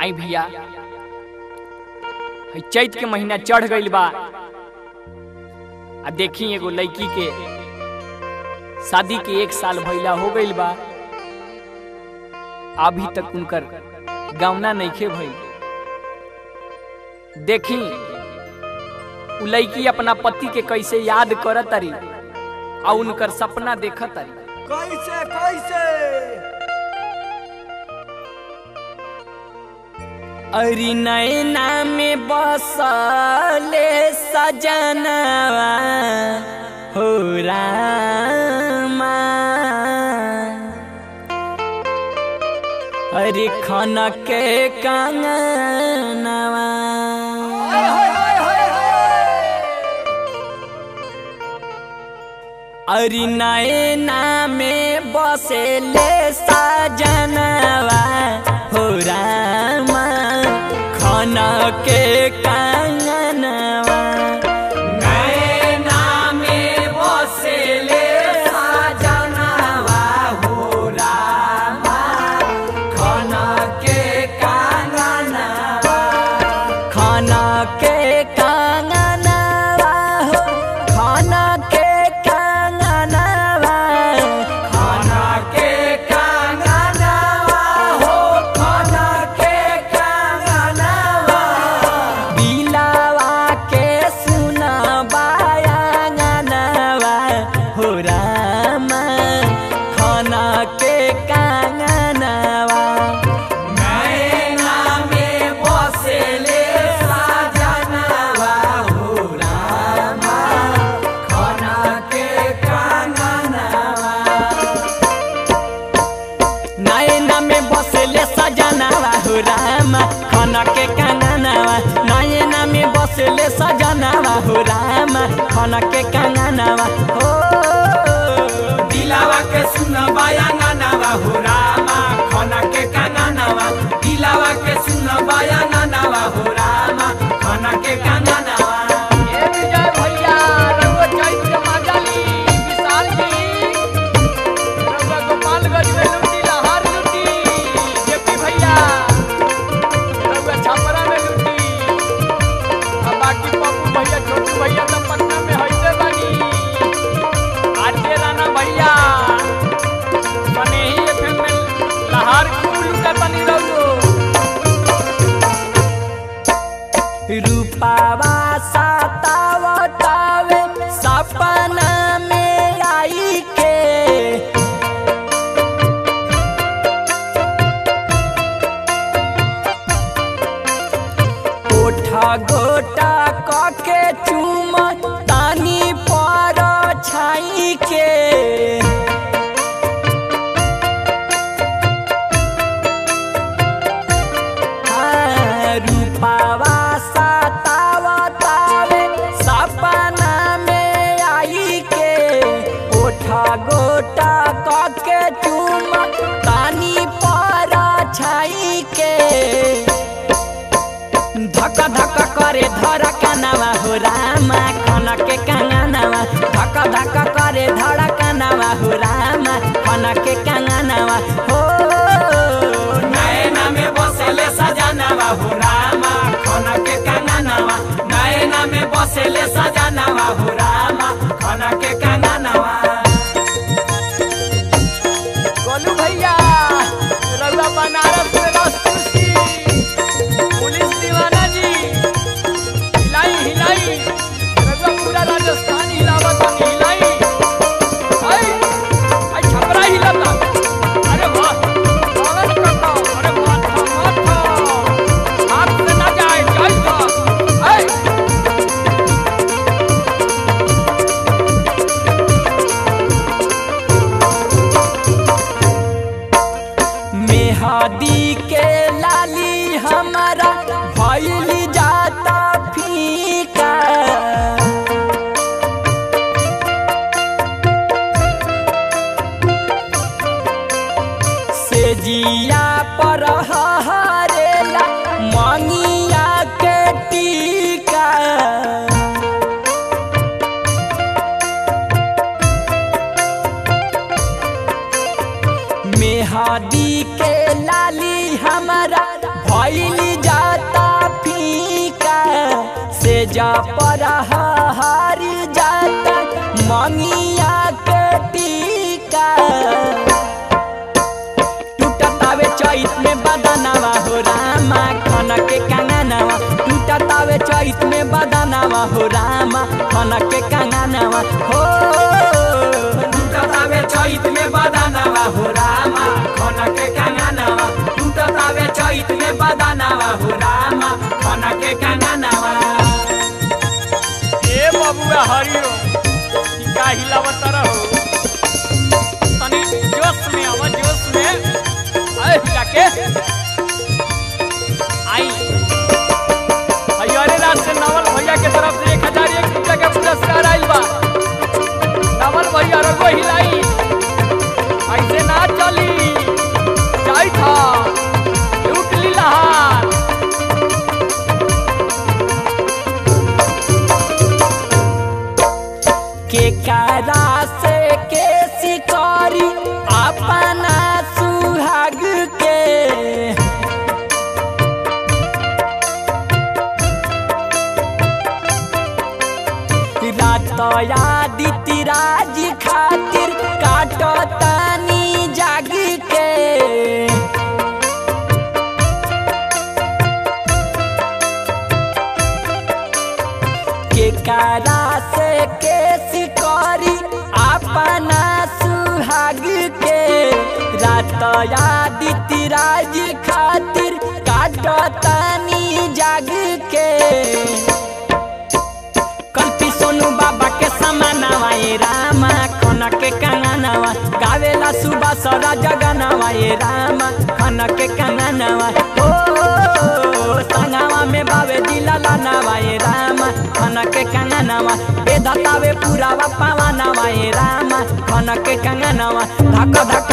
आई भैया चैत के महीना चढ़ गइल बा आ देखी एगो लड़की के शादी के 1 साल भइला हो गइल बा, अभी तक उनकर गावना नइखे भइल। देखी उ लड़की अपना पति के कैसे याद करत तारी आ उनकर सपना देखत तारी। कैसे कैसे अरे नैना में बसले सजनवा हो रामा, अरे खाना के कंगनवा, अरे नैना में बसले सजनवा हो रामा, खाना के कंगनवा, नैना में बसले सजनवा हो रामा, खाना के कंगनवा, खाना के कंगनवा हो, खाना के कंगनवा, खाना के कंगनवा हो, खाना के कंगनवा, दिलावा के सुनबाया गनवा हो रामा, खाना के कंगनवा, नैना में बसले सजनवा हो रामा, खाना के कंगनवा, नैना में बसले सजनवा हो रामा, खाना के कंगनवा, नैना में बसले सजनवा हो रामा, खाना के कंगनवा हो, दिलावा के सुनबाया गानावा हो रामा, खाना के कंगनवा, दिलावा के सुनबाया गानावा हो रामा, खाना के कंगनवा। ए विजय भैया रउआ चैत के मजा ली, विशाल जी रउआ गोपालगंज में लूटी, लहार लूटी, जेपी भैया रउआ छपरा में लूटी, आ बाकी पप्पू भैया छोटू भैया तो पटना में हइसे बानी, आरजे राणा भैया सनेही एफएम में लहार खूब लूटे बनी रहो। रूपावा सतावतावे सपना में आई के, ओठा गोटा कके चूम तानी पर छाई के, रूपावा सतावतावे सपना में आई के, ओठा गोटा कके चूम तानी पर छाई के, धक धक करे धड़कनवा हो रामा, खाना के कंगनवा, धक धक करे धड़कनवा हो रामा, खाना के कंगनवा हो, नैना में बसले सजनवा हो रामा, खाना के कंगनवा, नैना में बसले सजनवा हो रामा, खाना के कंगनवा। गोलू भैया रउआ बनारस में रस्तुसी, पुलिस दीवाना जी हिलाई हिलाई, रउआ पूरा राजस्थान हिलावत हिलाई, आई आई छपरा हिलता, अरे वाह स्वागत करता हूं, अरे माथा माथा हाथ से ना जाए जाएगा, आई मेहदी के लाली हमारा भइली जाता फीका, से जिया पर हरेला मनिया के टीका, मेहदी के लाली हमारा भइली जाता फीका से जा पर हारी जाता मंगिया के टीका टूटतावे चैत में बदनावा हो रामा खन के कंगनवा टूटतावे चैत में बदनावा हो रामा खन के कंगनवा हो टूटतावे चैत में बदनावा हो रामा खन के कंगनवा टूटतावे चैत में बदनावा हो रामा खन के कंगनवा। ए बबुआ हरिओ का हिलावत रहो तनी जोश में आवा जोश में आए जाके आई हरियाणा राज से नवल भैया के तरफ से 1001 रुपया का पुरस्कार आइल बा। नवल भैया रगो हिलाई ऐसे ना चली जाई था लूट ली लहार के कारा से के शिकारी अपना सुहाग के रात आदित्य राज खातिर काटतानी जाग के कारा से के शिकारी अपना सुहाग के रात आदित्य राज खातिर काटतानी जाग के कल्पी सोनू बाबा के समानवा ए रामा खन के कंगनवा गावेला सुबह सरा जगनवा ए रामा खन के कंगनवा ओ संगवा में बावे दिला लानवा ए रामा खन के कंगनवा बेधतावे पूरावा पावनवा ए रामा खन के कंगनवा धक धक